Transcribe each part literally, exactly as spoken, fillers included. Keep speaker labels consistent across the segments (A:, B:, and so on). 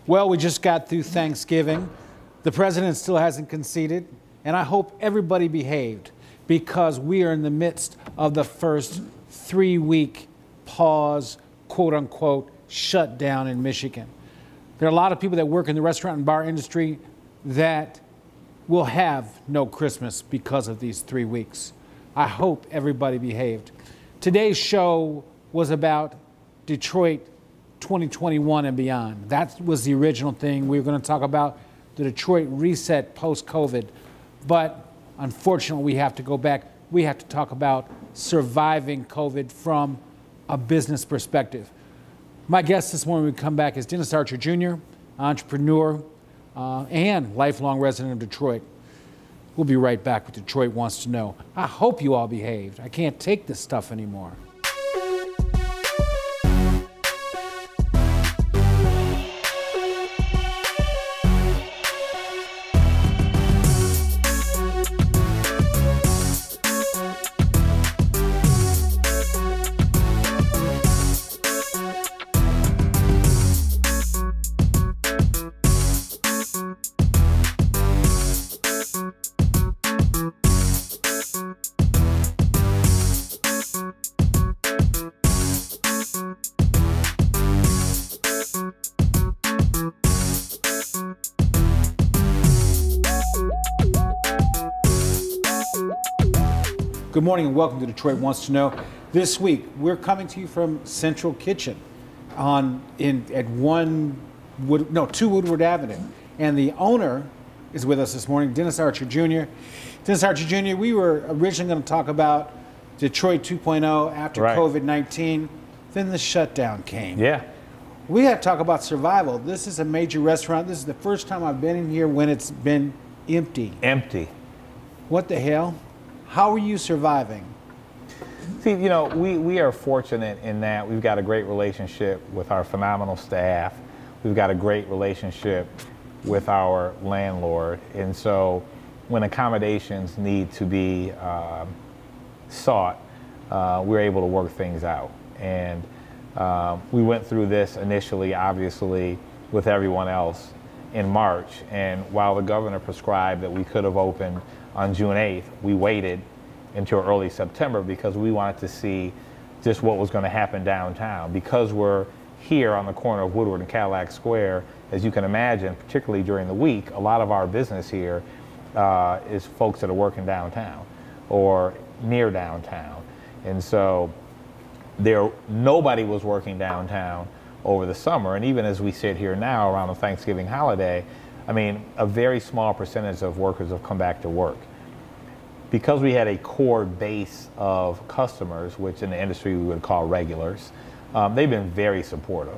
A: Well, we just got through Thanksgiving. The president still hasn't conceded, and I hope everybody behaved because we are in the midst of the first three-week pause, quote-unquote, shutdown in Michigan. There are a lot of people that work in the restaurant and bar industry that will have no Christmas because of these three weeks. I hope everybody behaved. Today's show was about Detroit twenty twenty-one and beyond. That was the original thing. We were going to talk about the Detroit reset post-COVID, but unfortunately we have to go back. We have to talk about surviving COVID from a business perspective. My guest this morning when we come back is Dennis Archer Junior, entrepreneur uh, and lifelong resident of Detroit. We'll be right back with Detroit Wants to Know. I hope you all behaved. I can't take this stuff anymore. Good morning and welcome to Detroit Wants to Know. This week we're coming to you from Central Kitchen on in at one Wood, no two Woodward Avenue, and the owner is with us this morning, Dennis Archer Junior Dennis Archer Junior We were originally going to talk about Detroit two point oh after
B: right.
A: COVID nineteen, then the shutdown came.
B: Yeah.
A: We had to talk about survival. This is a major restaurant. This is the first time I've been in here when it's been empty.
B: Empty.
A: What the hell? How are you surviving?
B: See, you know, we, we are fortunate in that we've got a great relationship with our phenomenal staff. We've got a great relationship with our landlord. And so when accommodations need to be um, sought, uh, we're able to work things out. And uh, we went through this initially, obviously, with everyone else in March. And while the governor prescribed that we could have opened on June eighth, we waited until early September because we wanted to see just what was going to happen downtown. Because we're here on the corner of Woodward and Cadillac Square, as you can imagine, particularly during the week, a lot of our business here uh, is folks that are working downtown or near downtown. And so there, nobody was working downtown over the summer. And even as we sit here now around the Thanksgiving holiday, I mean, a very small percentage of workers have come back to work. Because we had a core base of customers, which in the industry we would call regulars, um, they've been very supportive.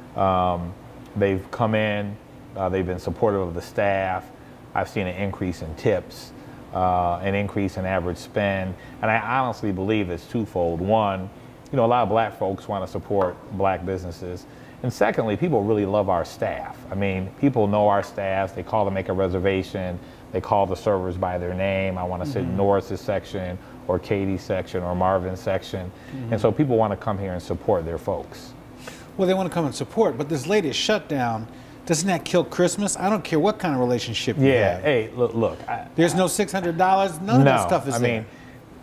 B: Um, they've come in, uh, they've been supportive of the staff. I've seen an increase in tips, uh, an increase in average spend, and I honestly believe it's twofold. One, you know, a lot of black folks want to support black businesses. And secondly, people really love our staff. I mean, people know our staff. They call to make a reservation. They call the servers by their name. I want to mm-hmm. sit in Norris's section or Katie's section or Marvin's section. Mm-hmm. And so people want to come here and support their folks.
A: Well, they want to come and support, but this latest shutdown, doesn't that kill Christmas? I don't care what kind of relationship you
B: yeah.
A: have.
B: Hey, look. look I,
A: There's no six hundred dollars. None
B: no,
A: of that stuff is
B: I
A: there.
B: mean,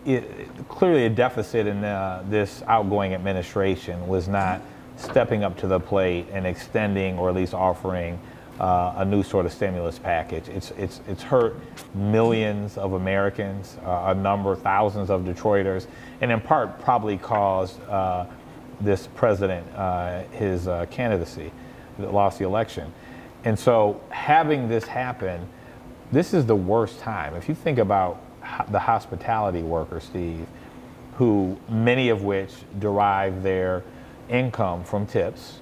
B: it, clearly a deficit in uh, this outgoing administration was not stepping up to the plate and extending or at least offering uh, a new sort of stimulus package. It's, it's, it's hurt millions of Americans, uh, a number, thousands of Detroiters, and in part probably caused uh, this president uh, his uh, candidacy, that lost the election. And so having this happen, this is the worst time. If you think about ho- the hospitality workers, Steve, who many of which derive their income from tips,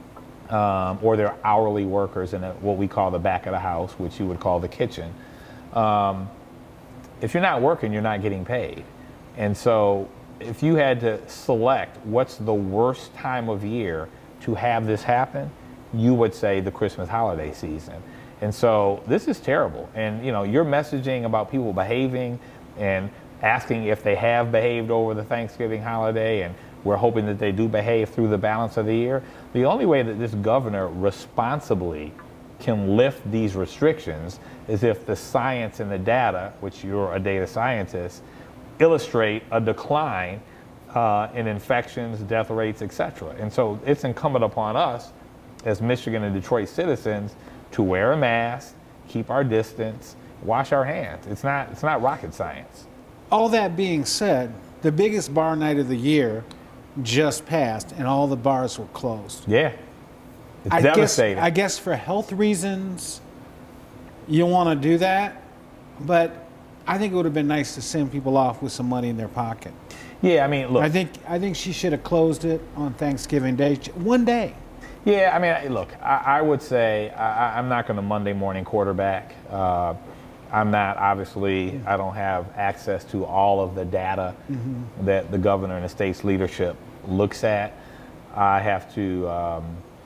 B: um, or they're hourly workers in a, what we call the back of the house, which you would call the kitchen. Um, if you're not working, you're not getting paid. And so if you had to select what's the worst time of year to have this happen, you would say the Christmas holiday season. And so this is terrible. And you know, your messaging about people behaving and asking if they have behaved over the Thanksgiving holiday and We're hoping that they do behave through the balance of the year. The only way that this governor responsibly can lift these restrictions is if the science and the data, which you're a data scientist, illustrate a decline uh, in infections, death rates, et cetera. And so it's incumbent upon us as Michigan and Detroit citizens to wear a mask, keep our distance, wash our hands. It's not, it's not rocket science.
A: All that being said, the biggest bar night of the year just passed and all the bars were closed.
B: Yeah, it's
A: I
B: devastating.
A: Guess, I guess for health reasons, you want to do that, but I think it would have been nice to send people off with some money in their pocket.
B: Yeah, I mean, look.
A: I think, I think she should have closed it on Thanksgiving Day, one day.
B: Yeah, I mean, look, I, I would say I, I'm not going to Monday morning quarterback. Uh, I'm not, obviously, I don't have access to all of the data mm-hmm. that the governor and the state's leadership looks at. I have to um,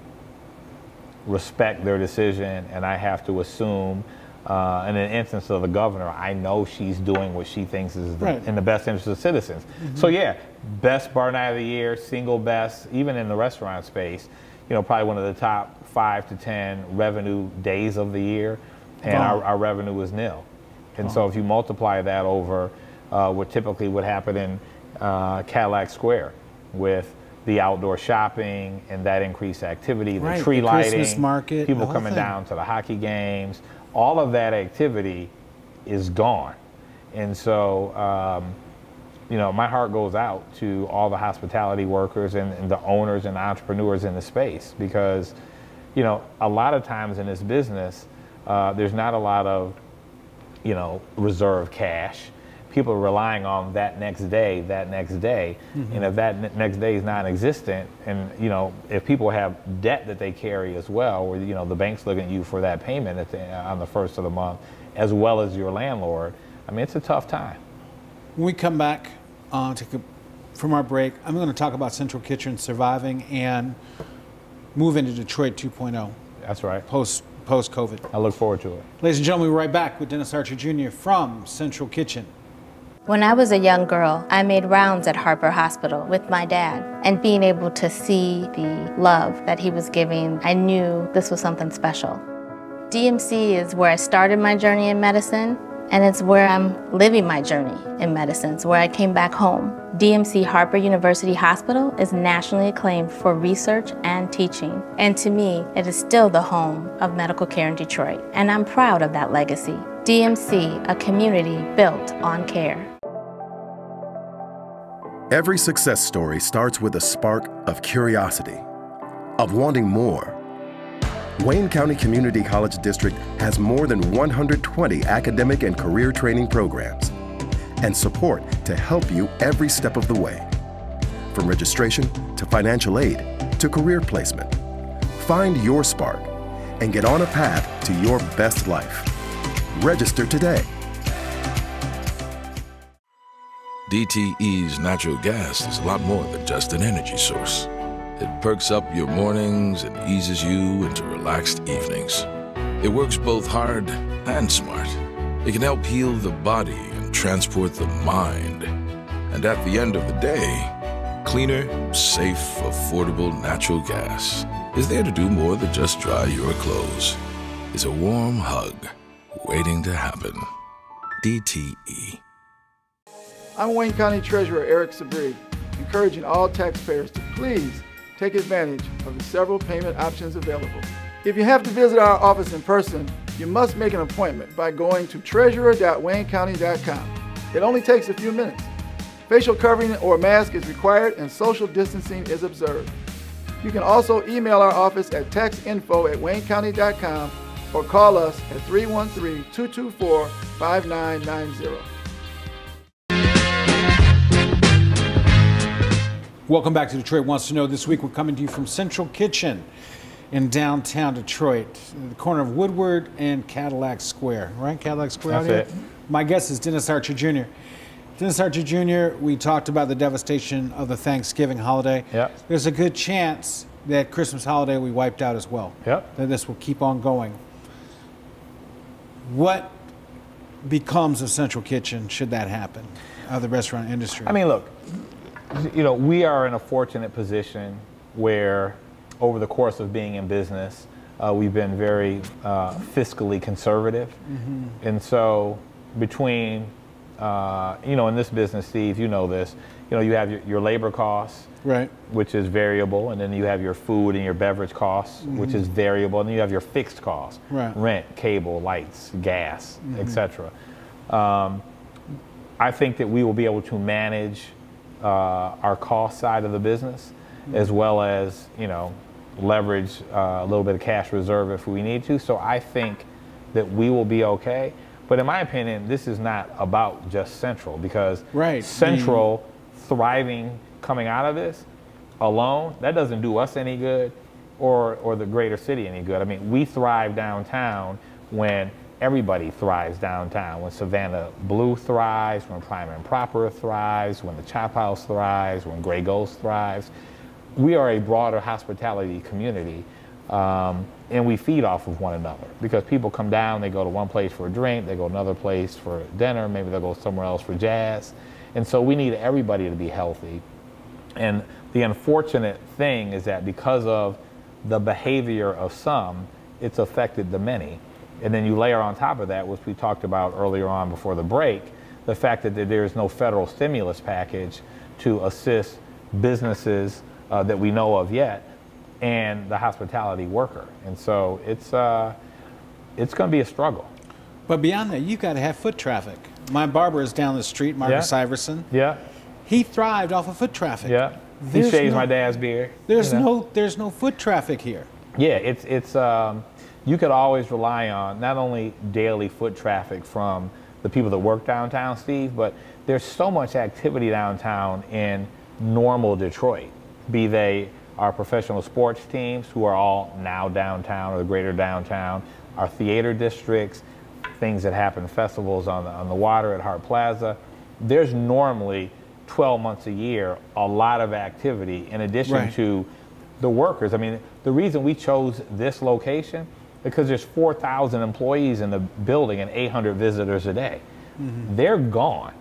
B: respect their decision, and I have to assume, uh, in an instance of the governor, I know she's doing what she thinks is the,
A: right.
B: in the best interest of citizens. Mm-hmm. So yeah, best bar night of the year, single best, even in the restaurant space, you know, probably one of the top five to ten revenue days of the year, and wow. our, our revenue was nil. And wow. so if you multiply that over uh, what typically would happen in uh, Cadillac Square with the outdoor shopping and that increased activity, the
A: right.
B: tree
A: the
B: lighting,
A: Christmas market,
B: people coming down to the hockey games, all of that activity is gone. And so, um, you know, my heart goes out to all the hospitality workers and, and the owners and entrepreneurs in the space, because, you know, a lot of times in this business, uh, there's not a lot of, you know, reserve cash. People are relying on that next day, that next day. Mm-hmm. And if that ne- next day is non-existent, and, you know, if people have debt that they carry as well, where, you know, the bank's looking at you for that payment at the, on the first of the month, as well as your landlord, I mean, it's a tough time.
A: When we come back uh, to, from our break, I'm going to talk about Central Kitchen surviving and move into Detroit two point oh.
B: That's right.
A: Post, post-COVID.
B: I look forward to it.
A: Ladies and gentlemen, we're right back with Dennis Archer Junior from Central Kitchen.
C: When I was a young girl, I made rounds at Harper Hospital with my dad, and being able to see the love that he was giving, I knew this was something special. D M C is where I started my journey in medicine, and it's where I'm living my journey in medicine. It's where I came back home. D M C Harper University Hospital is nationally acclaimed for research and teaching. And to me, it is still the home of medical care in Detroit. And I'm proud of that legacy. D M C, a community built on care.
D: Every success story starts with a spark of curiosity, of wanting more. Wayne County Community College District has more than one hundred twenty academic and career training programs and support to help you every step of the way. From registration to financial aid to career placement. Find your spark and get on a path to your best life. Register today.
E: D T E's natural gas is a lot more than just an energy source. It perks up your mornings and eases you into relaxed evenings. It works both hard and smart. It can help heal the body and transport the mind. And at the end of the day, cleaner, safe, affordable natural gas is there to do more than just dry your clothes. It's a warm hug waiting to happen. D T E.
F: I'm Wayne County Treasurer Eric Sabri, encouraging all taxpayers to please take advantage of the several payment options available. If you have to visit our office in person, you must make an appointment by going to treasurer dot wayne county dot com. It only takes a few minutes. Facial covering or mask is required and social distancing is observed. You can also email our office at tax info at wayne county dot com or call us at three one three, two two four, five nine nine zero.
A: Welcome back to Detroit Wants to Know. This week we're coming to you from Central Kitchen in downtown Detroit, the corner of Woodward and Cadillac Square. Right, Cadillac Square out here?
B: That's it.
A: My guest is Dennis Archer Junior Dennis Archer Junior, we talked about the devastation of the Thanksgiving holiday.
B: Yep.
A: There's a good chance that Christmas holiday we wiped out as well.
B: Yep.
A: That this will keep on going. What becomes of Central Kitchen should that happen, of the restaurant industry?
B: I mean, look, You know, we are in a fortunate position where over the course of being in business, uh, we've been very uh, fiscally conservative. Mm-hmm. And so between, uh, you know, in this business, Steve, you know this, you know, you have your, your labor costs,
A: right,
B: which is variable, and then you have your food and your beverage costs, mm-hmm. which is variable, and then you have your fixed costs,
A: right.
B: rent, cable, lights, gas, mm-hmm. et cetera. Um, I think that we will be able to manage uh, our cost side of the business, mm-hmm. as well as, you know, leverage uh, a little bit of cash reserve if we need to. So I think that we will be okay. But in my opinion, this is not about just Central, because
A: right.
B: Central mm-hmm. thriving coming out of this alone, that doesn't do us any good or, or the greater city any good. I mean, we thrive downtown when everybody thrives downtown. When Savannah Blue thrives, when Prime and Proper thrives, when the Chop House thrives, when Grey Ghost thrives. We are a broader hospitality community, um, and we feed off of one another, because people come down, they go to one place for a drink, they go to another place for dinner, maybe they'll go somewhere else for jazz. And so we need everybody to be healthy. And the unfortunate thing is that because of the behavior of some, it's affected the many. And then you layer on top of that, which we talked about earlier on before the break, the fact that there's no federal stimulus package to assist businesses uh, that we know of yet, and the hospitality worker. And so it's, uh, it's going to be a struggle.
A: But beyond that, you got to have foot traffic. My barber is down the street, Marcus
B: Yeah.
A: Iverson.
B: Yeah.
A: He thrived off of foot traffic.
B: Yeah.
A: There's
B: he shaves
A: no,
B: my dad's beard.
A: There's
B: you know?
A: no there's no foot traffic here.
B: Yeah, it's it's um, you could always rely on not only daily foot traffic from the people that work downtown, Steve, but there's so much activity downtown in normal Detroit, be they our professional sports teams, who are all now downtown or the greater downtown, our theater districts, things that happen, festivals on the, on the water at Hart Plaza. There's normally twelve months a year, a lot of activity in addition
A: right.
B: to the workers. I mean, the reason we chose this location, because there's four thousand employees in the building and eight hundred visitors a day. Mm-hmm. They're gone.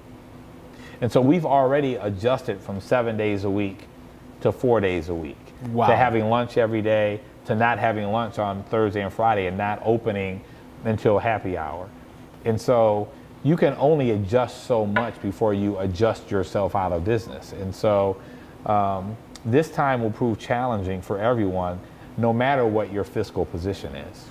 B: And so we've already adjusted from seven days a week to four days a week,
A: wow.
B: to having lunch every day, to not having lunch on Thursday and Friday, and not opening until happy hour. And so you can only adjust so much before you adjust yourself out of business. And so um, this time will prove challenging for everyone, no matter what your fiscal position is.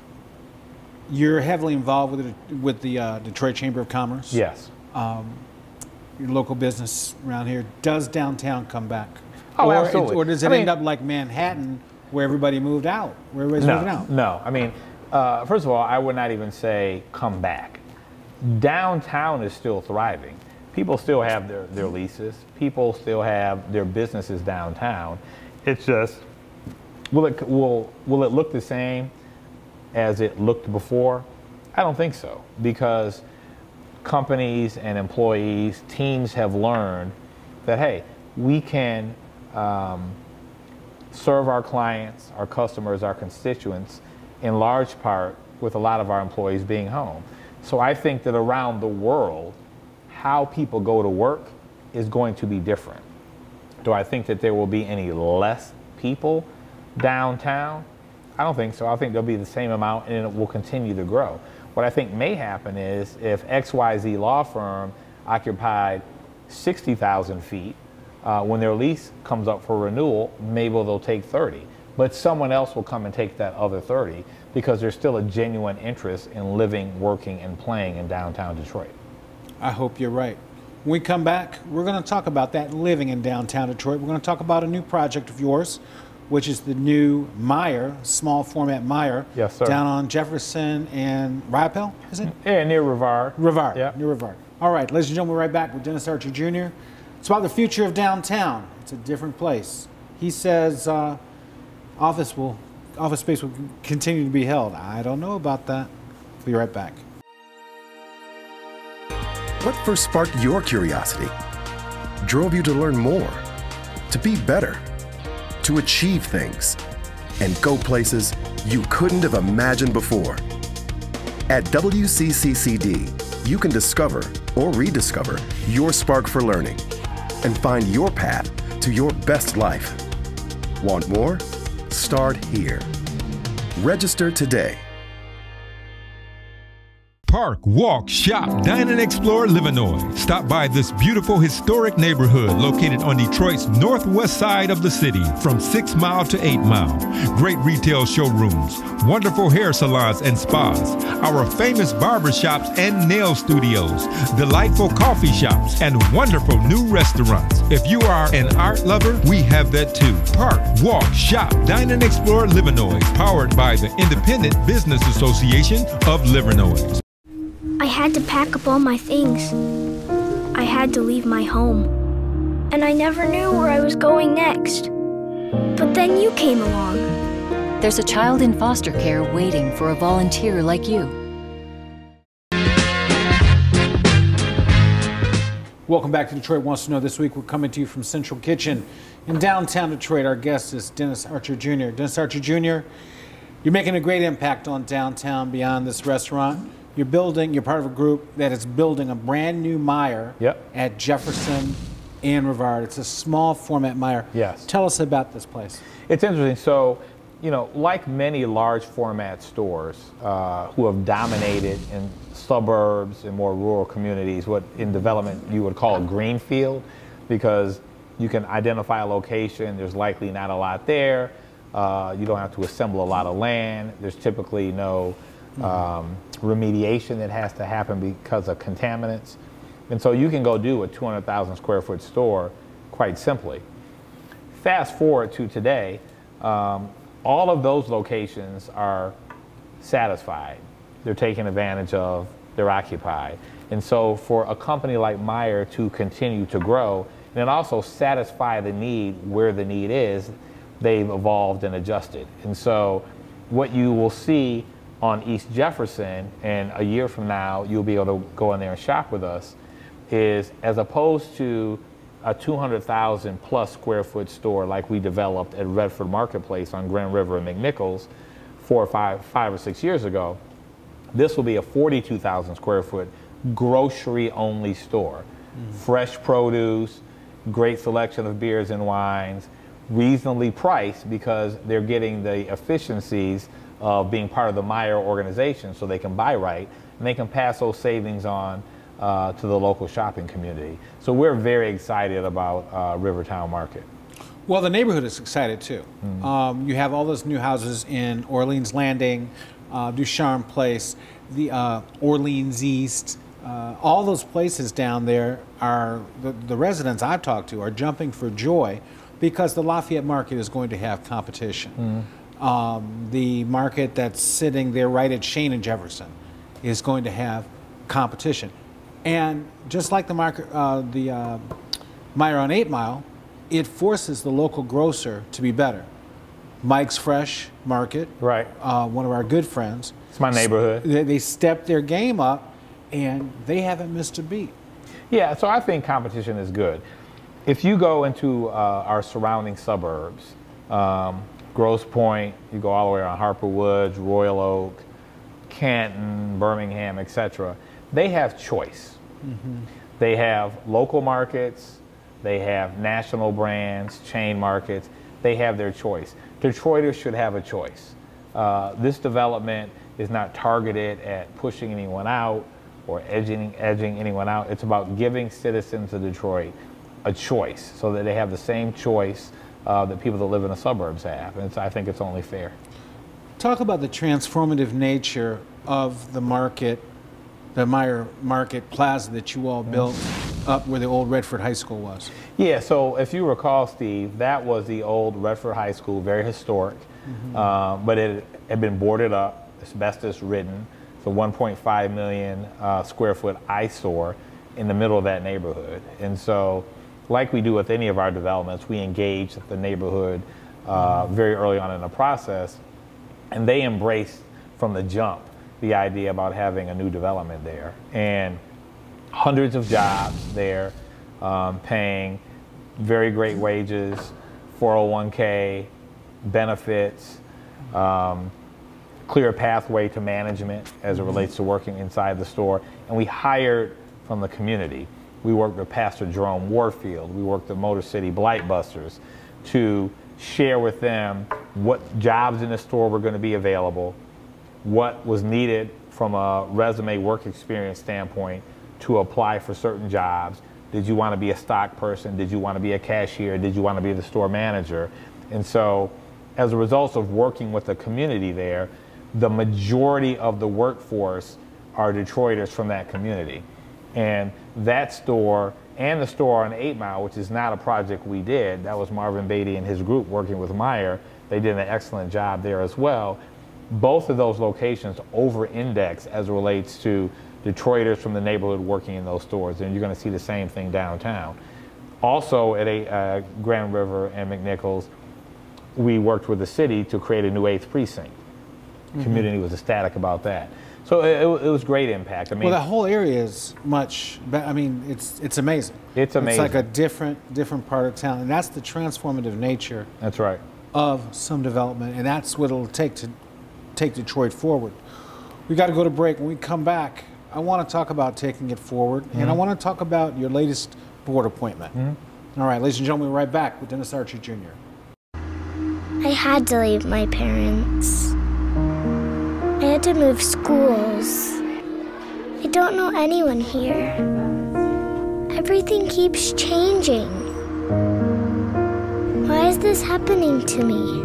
A: You're heavily involved with the, with the uh, Detroit Chamber of Commerce.
B: Yes.
A: Um, your local business around here. Does downtown come back?
B: Oh,
A: or
B: absolutely.
A: It, or does it
B: I
A: end
B: mean,
A: up like Manhattan, where everybody moved out, where everybody's
B: no,
A: moving out?
B: No, I mean, uh, first of all, I would not even say come back. Downtown is still thriving. People still have their, their leases. People still have their businesses downtown. It's just, will it, will, will it look the same as it looked before? I don't think so, because companies and employees, teams have learned that, hey, we can um, serve our clients, our customers, our constituents, in large part with a lot of our employees being home. So I think that around the world, how people go to work is going to be different. Do I think that there will be any less people downtown? I don't think so. I think there'll be the same amount, and it will continue to grow. What I think may happen is if X Y Z law firm occupied sixty thousand feet, uh, when their lease comes up for renewal, maybe they'll take thirty. But someone else will come and take that other thirty, because there's still a genuine interest in living, working, and playing in downtown Detroit.
A: I hope you're right. When we come back, we're going to talk about that living in downtown Detroit. We're going to talk about a new project of yours, which is the new Meyer, small format Meyer.
B: Yes, sir.
A: Down on Jefferson and Riopelle, is it?
B: Yeah, near Rivard.
A: Rivard,
B: yeah.
A: near Rivard. All right, ladies and gentlemen, we're right back with Dennis Archer Junior It's about the future of downtown. It's a different place. He says uh, office will, office space will continue to be held. I don't know about that. We'll be right back.
D: What first sparked your curiosity? Drove you to learn more, to be better, to achieve things, and go places you couldn't have imagined before? At W C C C D, you can discover or rediscover your spark for learning. and find your path to your best life. Want more? Start here. Register today.
G: Park, walk, shop, dine, and explore Livernois. Stop by this beautiful historic neighborhood located on Detroit's northwest side of the city from six mile to eight mile. Great retail showrooms, wonderful hair salons and spas, our famous barber shops and nail studios, delightful coffee shops, and wonderful new restaurants. If you are an art lover, we have that too. Park, walk, shop, dine, and explore Livernois, powered by the Independent Business Association of Livernois.
H: I had to pack up all my things. I had to leave my home. And I never knew where I was going next. But then you came along.
I: There's a child in foster care waiting for a volunteer like you.
A: Welcome back to Detroit Wants to Know. This week we're coming to you from Central Kitchen in downtown Detroit. Our guest is Dennis Archer Junior Dennis Archer Junior, you're making a great impact on downtown beyond this restaurant. You're building, you're part of a group that is building a brand new Meijer
B: yep.
A: at Jefferson and Rivard. It's a small format Meijer.
B: Yes.
A: Tell us about this place.
B: It's interesting. So, you know, like many large format stores uh, who have dominated in suburbs and more rural communities, what in development you would call a greenfield, because you can identify a location, there's likely not a lot there, uh, you don't have to assemble a lot of land, there's typically no um, remediation that has to happen because of contaminants. And so you can go do a two hundred thousand square foot store quite simply. Fast forward to today, um, all of those locations are satisfied. They're taken advantage of, they're occupied. And so for a company like Meijer to continue to grow and then also satisfy the need where the need is, they've evolved and adjusted. And so what you will see on East Jefferson, and a year from now you'll be able to go in there and shop with us, is as opposed to a two hundred thousand plus square foot store like we developed at Redford Marketplace on Grand River and McNichols four or five, five or six years ago, this will be a forty-two thousand square foot grocery only store. Mm-hmm. Fresh produce, great selection of beers and wines, reasonably priced because they're getting the efficiencies of being part of the Meijer organization, so they can buy right and they can pass those savings on uh, to the local shopping community. So we're very excited about uh, Rivertown Market.
A: Well, the neighborhood is excited too. Mm-hmm. um, you have all those new houses in Orleans Landing, uh, Ducharme Place, the uh, Orleans East. Uh, all those places down there are, the, the residents I've talked to are jumping for joy because the Lafayette Market is going to have competition. Mm-hmm. Um, the market that's sitting there right at Shane and Jefferson is going to have competition. And just like the market, uh, the uh, Meijer on eight mile, it forces the local grocer to be better. Mike's Fresh Market,
B: right?
A: Uh, one of our good friends.
B: It's my neighborhood.
A: They, they stepped their game up, and they haven't missed a beat.
B: Yeah, so I think competition is good. If you go into uh, our surrounding suburbs, um, Grosse Pointe, you go all the way around Harper Woods, Royal Oak, Canton, Birmingham, et cetera, they have choice. Mm-hmm. They have local markets, they have national brands, chain markets, they have their choice. Detroiters should have a choice. Uh, this development is not targeted at pushing anyone out or edging, edging anyone out. It's about giving citizens of Detroit a choice so that they have the same choice uh, that people that live in the suburbs have. And it's, I think it's only fair.
A: Talk about the transformative nature of the market, the Meijer Market Plaza that you all built up where the old Redford High School was.
B: Yeah, so if you recall, Steve, that was the old Redford High School, very historic, mm-hmm. uh, but it had been boarded up, asbestos ridden. It's a one point five million uh, square foot eyesore in the middle of that neighborhood. And so, like we do with any of our developments, we engage the neighborhood uh, very early on in the process, and they embraced from the jump the idea about having a new development there. And hundreds of jobs there, um, paying very great wages, four oh one K, benefits, um, clear pathway to management as it relates to working inside the store. And we hired from the community. We worked with Pastor Jerome Warfield. We worked with Motor City Blight Busters to share with them what jobs in the store were going to be available, what was needed from a resume work experience standpoint to apply for certain jobs. Did you want to be a stock person? Did you want to be a cashier? Did you want to be the store manager? And so as a result of working with the community there, the majority of the workforce are Detroiters from that community. And that store and the store on eight mile, which is not a project we did, that was Marvin Beatty and his group working with Meyer. They did an excellent job there as well. Both of those locations over-index as it relates to Detroiters from the neighborhood working in those stores, and you're going to see the same thing downtown. Also at a, uh, Grand River and McNichols, we worked with the city to create a new eighth precinct. The mm-hmm. community was ecstatic about that. So it, it was great impact. I mean,
A: well, that whole area is much. I mean, it's it's amazing.
B: It's amazing.
A: It's like a different different part of town, and that's the transformative nature.
B: That's right.
A: Of some development, and that's what it'll take to take Detroit forward. We got to go to break. When we come back, I want to talk about taking it forward, mm-hmm. and I want to talk about your latest board appointment. Mm-hmm. All right, ladies and gentlemen, we're right back with Dennis Archer Junior
H: I had to leave my parents. I had to move schools. I don't know anyone here. Everything keeps changing. Why is this happening to me?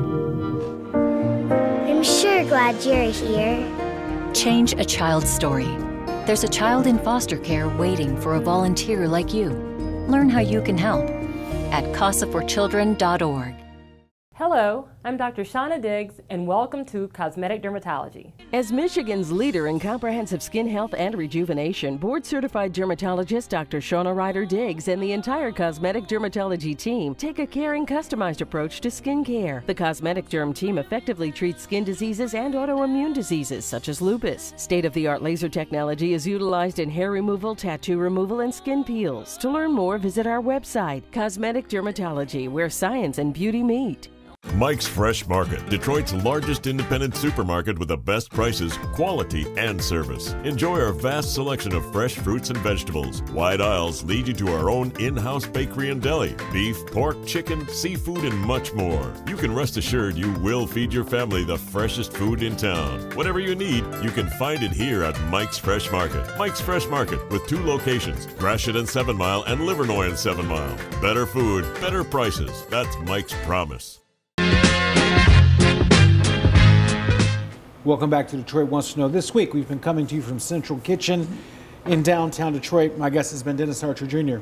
H: I'm sure glad you're here.
I: Change a child's story. There's a child in foster care waiting for a volunteer like you. Learn how you can help at casa for children dot org.
J: Hello, I'm Doctor Shauna Diggs, and welcome to Cosmetic Dermatology.
K: As Michigan's leader in comprehensive skin health and rejuvenation, board-certified dermatologist Doctor Shauna Ryder Diggs and the entire Cosmetic Dermatology team take a caring, customized approach to skin care. The Cosmetic Derm team effectively treats skin diseases and autoimmune diseases such as lupus. State-of-the-art laser technology is utilized in hair removal, tattoo removal, and skin peels. To learn more, visit our website, Cosmetic Dermatology, where science and beauty meet.
L: Mike's Fresh Market, Detroit's largest independent supermarket with the best prices, quality, and service. Enjoy our vast selection of fresh fruits and vegetables. Wide aisles lead you to our own in-house bakery and deli. Beef, pork, chicken, seafood, and much more. You can rest assured you will feed your family the freshest food in town. Whatever you need, you can find it here at Mike's Fresh Market. Mike's Fresh Market with two locations, Gratiot and Seven Mile and Livernois and Seven Mile. Better food, better prices. That's Mike's promise.
A: Welcome back to Detroit Wants to Know. This week, we've been coming to you from Central Kitchen in downtown Detroit. My guest has been Dennis Archer Junior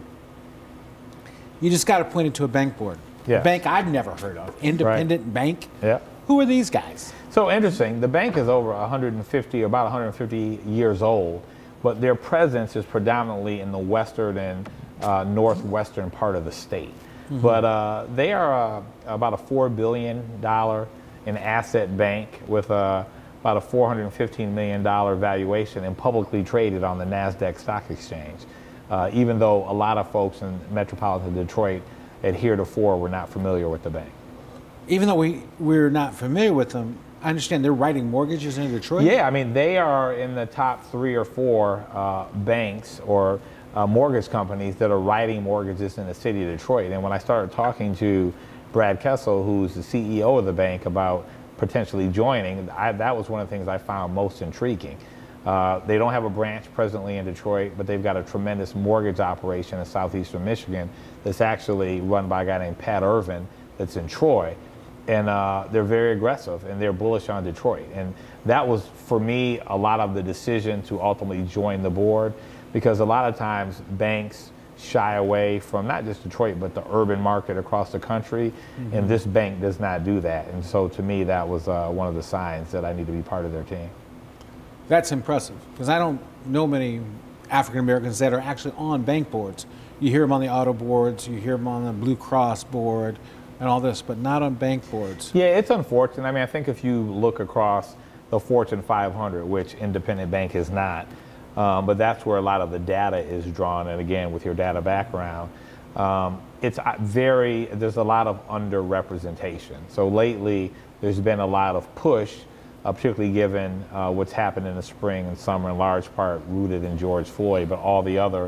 A: You just got appointed to a bank board.
B: Yes.
A: A bank I've never heard of. Independent
B: right.
A: Bank.
B: Yeah.
A: Who are these guys?
B: So interesting. The bank is over one hundred fifty, about one hundred fifty years old, but their presence is predominantly in the western and uh, northwestern part of the state. Mm-hmm. But uh, they are uh, about a four billion dollars in asset bank with a about a four hundred fifteen million dollars valuation and publicly traded on the NASDAQ stock exchange, uh, even though a lot of folks in metropolitan Detroit at heretofore were not familiar with the bank.
A: Even though we, we're not familiar with them, I understand they're writing mortgages in Detroit?
B: Yeah, I mean, they are in the top three or four uh, banks or uh, mortgage companies that are writing mortgages in the city of Detroit. And when I started talking to Brad Kessel, who's the C E O of the bank, about potentially joining, I, that was one of the things I found most intriguing. Uh, they don't have a branch presently in Detroit, but they've got a tremendous mortgage operation in southeastern Michigan that's actually run by a guy named Pat Irvin that's in Troy. And uh, they're very aggressive and they're bullish on Detroit. And that was, for me, a lot of the decision to ultimately join the board, because a lot of times banks shy away from not just Detroit, but the urban market across the country. Mm-hmm. And this bank does not do that. And so to me, that was uh, one of the signs that I need to be part of their team.
A: That's impressive, because I don't know many African Americans that are actually on bank boards. You hear them on the auto boards, you hear them on the Blue Cross board and all this, but not on bank boards.
B: Yeah, it's unfortunate. I mean, I think if you look across the Fortune five hundred, which Independent Bank is not, Um, but that's where a lot of the data is drawn. And again, with your data background, um, it's very, there's a lot of underrepresentation. So lately, there's been a lot of push, uh, particularly given uh, what's happened in the spring and summer, in large part rooted in George Floyd, but all the other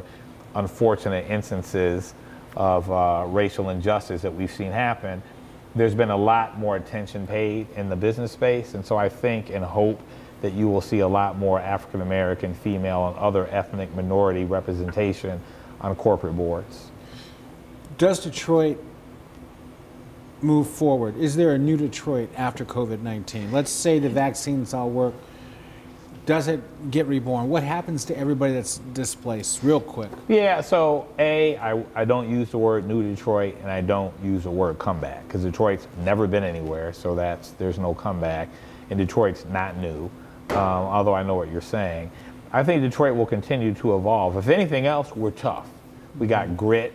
B: unfortunate instances of uh, racial injustice that we've seen happen, there's been a lot more attention paid in the business space. And so I think and hope that you will see a lot more African American, female, and other ethnic minority representation on corporate boards.
A: Does Detroit move forward? Is there a new Detroit after COVID nineteen? Let's say the vaccines all work. Does it get reborn? What happens to everybody that's displaced, real quick?
B: Yeah, so A, I, I don't use the word new Detroit, and I don't use the word comeback, because Detroit's never been anywhere, so that's there's no comeback, and Detroit's not new, um, although I know what you're saying. I think Detroit will continue to evolve. If anything else, we're tough. We got grit,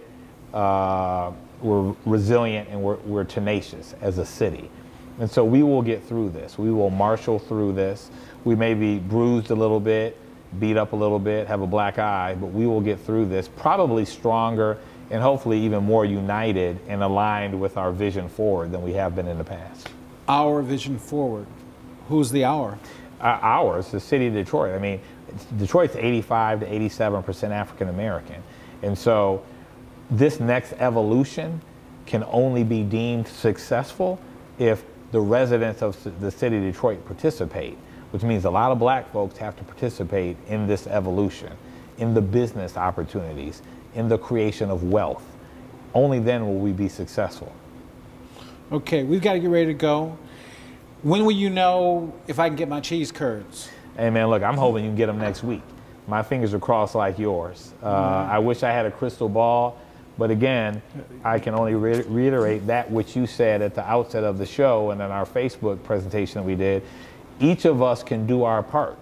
B: uh, we're resilient, and we're, we're tenacious as a city. And so we will get through this. We will marshal through this. We may be bruised a little bit, beat up a little bit, have a black eye, but we will get through this probably stronger and hopefully even more united and aligned with our vision forward than we have been in the past.
A: Our vision forward. Who's the our?
B: Uh, ours, the city of Detroit. I mean, Detroit's eighty-five to eighty-seven percent African American. And so this next evolution can only be deemed successful if the residents of the city of Detroit participate, which means a lot of black folks have to participate in this evolution, in the business opportunities, in the creation of wealth. Only then will we be successful.
A: Okay, we've got to get ready to go. When will you know if I can get my cheese curds?
B: Hey man, look, I'm hoping you can get them next week. My fingers are crossed like yours. Uh, mm-hmm. I wish I had a crystal ball. But again, I can only re reiterate that which you said at the outset of the show and in our Facebook presentation that we did. Each of us can do our part.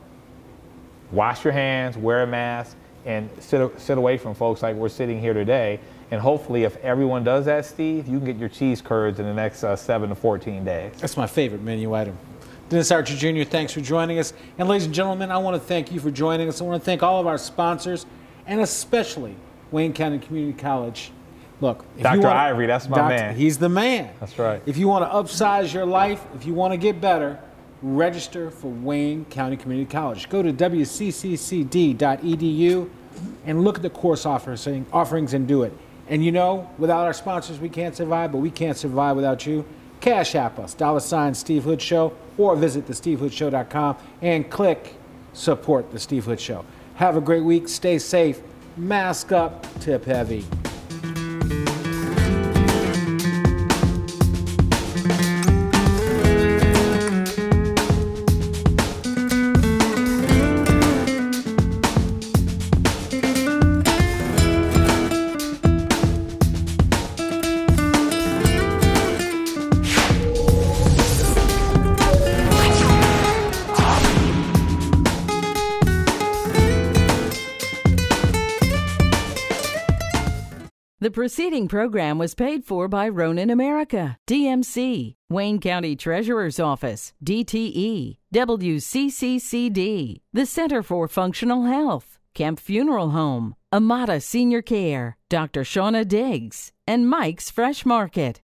B: Wash your hands, wear a mask, and sit, sit away from folks like we're sitting here today. And hopefully if everyone does that, Steve, you can get your cheese curds in the next uh, seven to fourteen days.
A: That's my favorite menu item. Dennis Archer Junior, thanks for joining us. And ladies and gentlemen, I want to thank you for joining us. I want to thank all of our sponsors, and especially Wayne County Community College. Look, if
B: Doctor
A: you wanna,
B: Ivory, that's my
A: Doctor
B: man.
A: He's the man.
B: That's right.
A: If you want to upsize your life, if you want to get better, register for Wayne County Community College. Go to W C C C D dot E D U and look at the course offerings, offerings and do it. And you know, without our sponsors, we can't survive, but we can't survive without you. Cash App us, dollar sign Steve Hood Show, or visit the steve hood show dot com and click support the Steve Hood Show. Have a great week. Stay safe. Mask up. Tip heavy.
K: The preceding program was paid for by Ronin America, D M C, Wayne County Treasurer's Office, D T E, W C C C D, the Center for Functional Health, Kemp Funeral Home, Amata Senior Care, Doctor Shauna Diggs, and Mike's Fresh Market.